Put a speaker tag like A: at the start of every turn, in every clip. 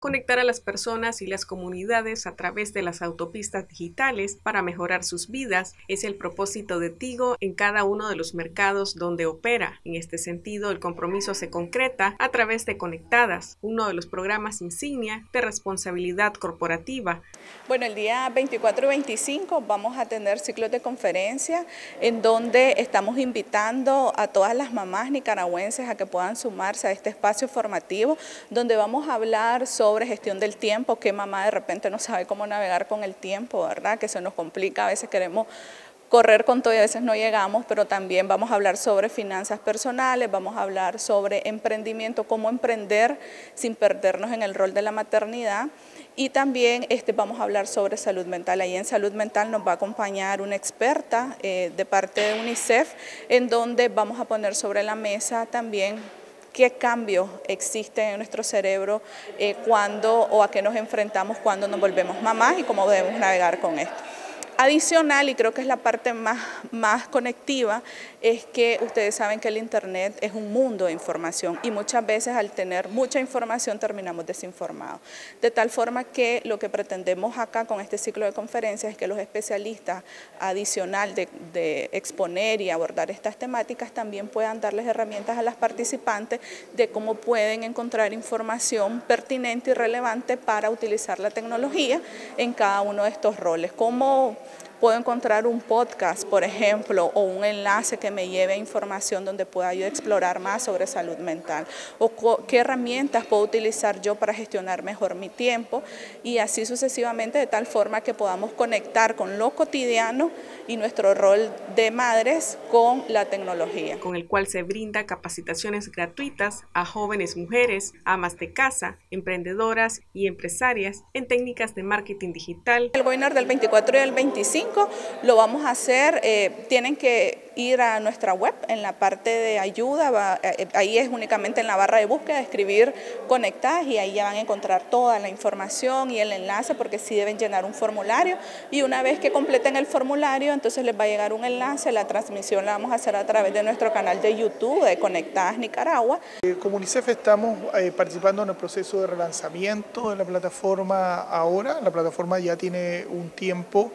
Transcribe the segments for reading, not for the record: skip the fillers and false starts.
A: conectar a las personas y las comunidades a través de las autopistas digitales para mejorar sus vidas es el propósito de Tigo en cada uno de los mercados donde opera. En este sentido, el compromiso se concreta a través de Conectadas, uno de los programas insignia de responsabilidad corporativa.
B: Bueno, el día 24 y 25 vamos a tener ciclos de conferencia en donde estamos invitando a todas las mamás nicaragüenses a que puedan sumarse a este espacio formativo, donde vamos a hablar sobre gestión del tiempo, que mamá de repente no sabe cómo navegar con el tiempo, ¿verdad? Que se nos complica, a veces queremos correr con todo y a veces no llegamos, pero también vamos a hablar sobre finanzas personales, vamos a hablar sobre emprendimiento, cómo emprender sin perdernos en el rol de la maternidad, y también vamos a hablar sobre salud mental. Ahí en salud mental nos va a acompañar una experta de parte de UNICEF, en donde vamos a poner sobre la mesa también qué cambios existen en nuestro cerebro cuando o a qué nos enfrentamos cuando nos volvemos mamás y cómo debemos navegar con esto. Adicional, y creo que es la parte más conectiva, es que ustedes saben que el Internet es un mundo de información y muchas veces al tener mucha información terminamos desinformados. De tal forma que lo que pretendemos acá con este ciclo de conferencias es que los especialistas, adicional de exponer y abordar estas temáticas, también puedan darles herramientas a las participantes de cómo pueden encontrar información pertinente y relevante para utilizar la tecnología en cada uno de estos roles. Cómo puedo encontrar un podcast, por ejemplo, o un enlace que me lleve a información donde pueda yo explorar más sobre salud mental, o qué herramientas puedo utilizar yo para gestionar mejor mi tiempo, y así sucesivamente, de tal forma que podamos conectar con lo cotidiano y nuestro rol de madres con la tecnología.
A: Con el cual se brinda capacitaciones gratuitas a jóvenes mujeres, amas de casa, emprendedoras y empresarias en técnicas de marketing digital.
B: El webinar del 24 y el 25 lo vamos a hacer, tienen que ir a nuestra web en la parte de ayuda, ahí es únicamente en la barra de búsqueda, escribir Conectadas y ahí ya van a encontrar toda la información y el enlace, porque sí deben llenar un formulario, y una vez que completen el formulario entonces les va a llegar un enlace. La transmisión la vamos a hacer a través de nuestro canal de YouTube de Conectadas Nicaragua.
C: Como UNICEF estamos participando en el proceso de relanzamiento de la plataforma ahora. La plataforma ya tiene un tiempo,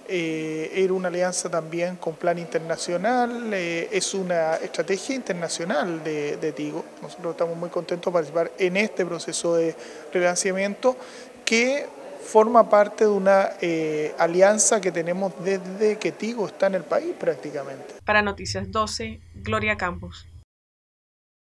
C: era una alianza también con Plan Internacional, es una estrategia internacional de Tigo. Nosotros estamos muy contentos de participar en este proceso de relanzamiento que forma parte de una alianza que tenemos desde que Tigo está en el país prácticamente.
A: Para Noticias 12, Gloria Campos.